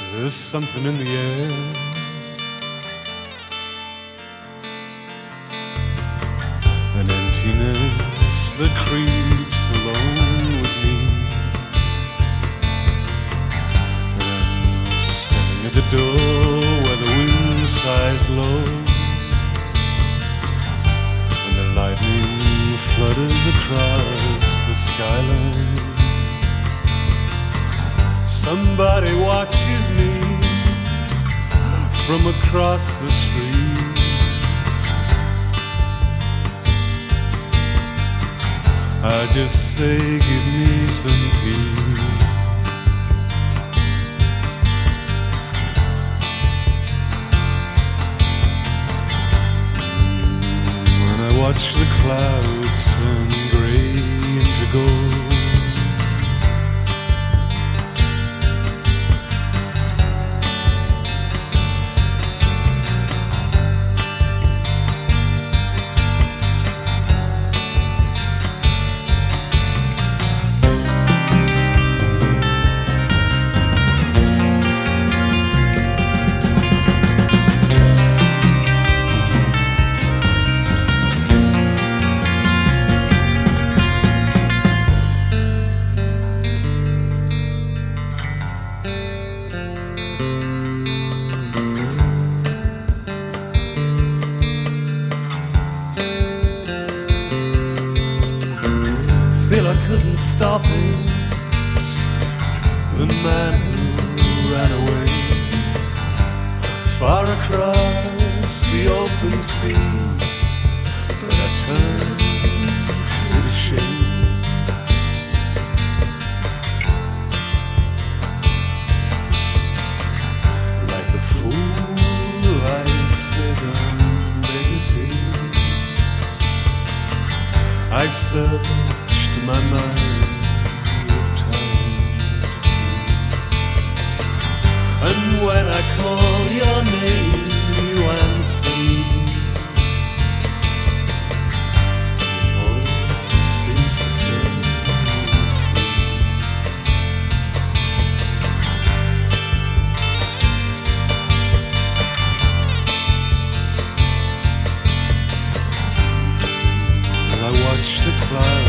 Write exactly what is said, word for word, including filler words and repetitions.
There's something in the air, an emptiness that creeps along with me. And I'm standing at the door where the wind sighs low, and the lightning flutters across the skyline. Somebody watches me from across the street. I just say, give me some peace. When I watch the clouds turn gray into gold, I couldn't stop it, the man who ran away far across the open sea. But I turned full of shame, like a fool I sit on beggars hill. I searched my mind with time to keep, and when I call your name you answer me. Your voice seems to set me free. As I watch the clouds